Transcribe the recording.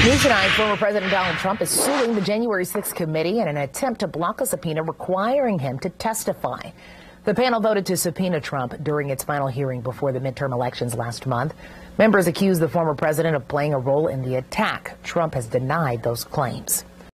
News tonight, former President Donald Trump is suing the January 6th committee in an attempt to block a subpoena requiring him to testify. The panel voted to subpoena Trump during its final hearing before the midterm elections last month. Members accused the former president of playing a role in the attack. Trump has denied those claims.